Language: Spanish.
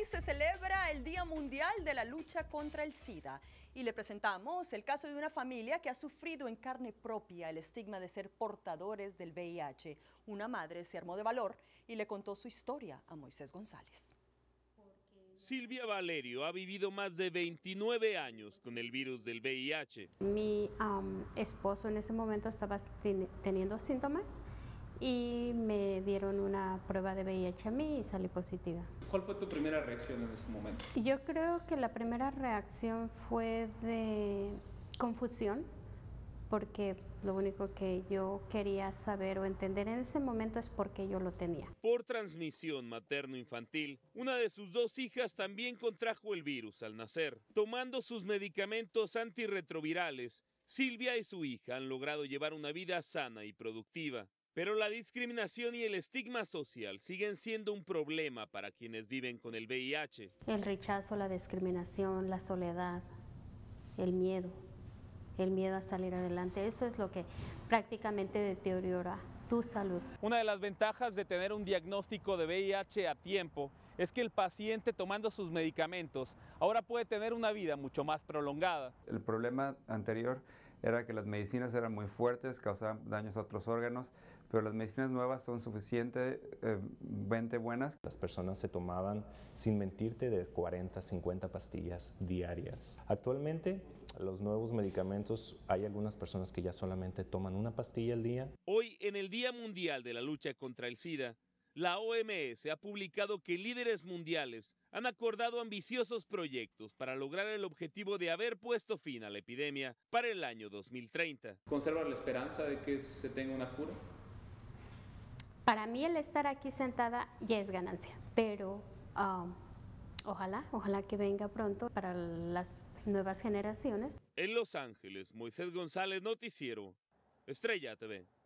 se celebra el Día Mundial de la Lucha contra el SIDA y le presentamos el caso de una familia que ha sufrido en carne propia el estigma de ser portadores del VIH. Una madre se armó de valor y le contó su historia a Moisés González. Silvia Valerio ha vivido más de 29 años con el virus del VIH. Mi esposo en ese momento estaba teniendo síntomas y me dieron una prueba de VIH a mí y salí positiva. ¿Cuál fue tu primera reacción en ese momento? Yo creo que la primera reacción fue de confusión, porque lo único que yo quería saber o entender en ese momento es por qué yo lo tenía. Por transmisión materno-infantil, una de sus 2 hijas también contrajo el virus al nacer. Tomando sus medicamentos antirretrovirales, Silvia y su hija han logrado llevar una vida sana y productiva. Pero la discriminación y el estigma social siguen siendo un problema para quienes viven con el VIH. El rechazo, la discriminación, la soledad, el miedo a salir adelante, eso es lo que prácticamente deteriora tu salud. Una de las ventajas de tener un diagnóstico de VIH a tiempo es que el paciente, tomando sus medicamentos, ahora puede tener una vida mucho más prolongada. El problema anterior era que las medicinas eran muy fuertes, causaban daños a otros órganos, pero las medicinas nuevas son suficientemente buenas. Las personas se tomaban, sin mentirte, de 40 a 50 pastillas diarias. Actualmente, los nuevos medicamentos, hay algunas personas que ya solamente toman una pastilla al día. Hoy, en el Día Mundial de la Lucha contra el SIDA, la OMS ha publicado que líderes mundiales han acordado ambiciosos proyectos para lograr el objetivo de haber puesto fin a la epidemia para el año 2030. ¿Conservas la esperanza de que se tenga una cura? Para mí el estar aquí sentada ya es ganancia, pero ojalá que venga pronto para las nuevas generaciones. En Los Ángeles, Moisés González, Noticiero Estrella TV.